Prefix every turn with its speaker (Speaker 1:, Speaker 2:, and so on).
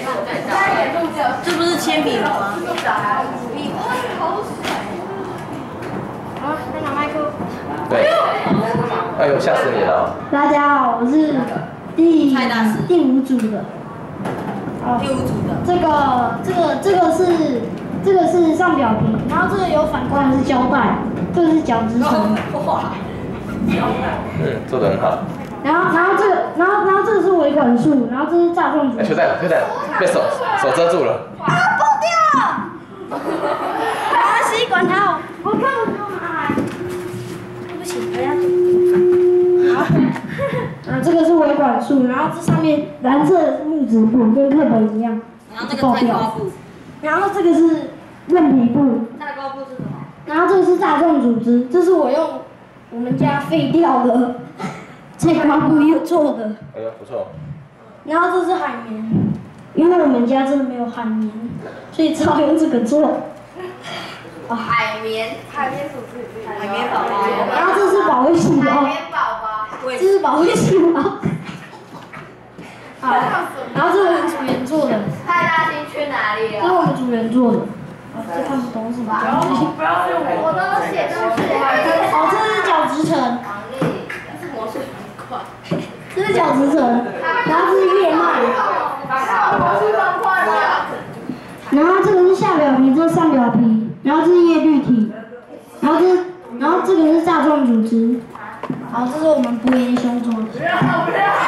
Speaker 1: 这不是铅笔吗？好，再拿麦克。
Speaker 2: 对。哎呦，吓死你了！
Speaker 3: 大家好，我是第5组的。
Speaker 1: 第5组的。
Speaker 3: 这个是上表皮，然后这个有反光的是胶带，这个是角质层。
Speaker 2: 做得很好。
Speaker 3: 然后这个是维管束，然后这是炸状组。
Speaker 2: 球带，被手遮住了。
Speaker 3: 啊，爆掉！没关系，管它，我看我给我拿来。对不起，等一下。好。这个是维管束，然后这上面蓝色的是木质布，跟课本一样。
Speaker 1: 然后那个太高布。
Speaker 3: 然后这个是韧皮布。
Speaker 1: 太高布是什么？
Speaker 3: 然后这个是大众组织，这是我用我们家废掉的菜瓜布又做的。
Speaker 2: 哎呀，不错。
Speaker 3: 然后这是海绵，因为我们家真的没有海绵，所以只好用这个做。
Speaker 1: 海绵组织，海绵宝宝。
Speaker 3: 然后这是保卫细胞。
Speaker 1: 海绵宝宝。
Speaker 3: 这是保卫细胞。好，然后这是我们组员做的。
Speaker 1: 派大星去哪里了？
Speaker 3: 这是我们组员做的。这看不懂什么东西。
Speaker 1: 我都写上去了。
Speaker 3: 哦，这是角质层。
Speaker 1: 这是魔术方块。
Speaker 3: 这是角质层，然后这是叶脉。
Speaker 1: 魔术方块吗？
Speaker 3: 然后这个是下表皮，这是上表皮，然后这是叶绿体，然后这个是炸状组织，好，这是我们博研兄做的。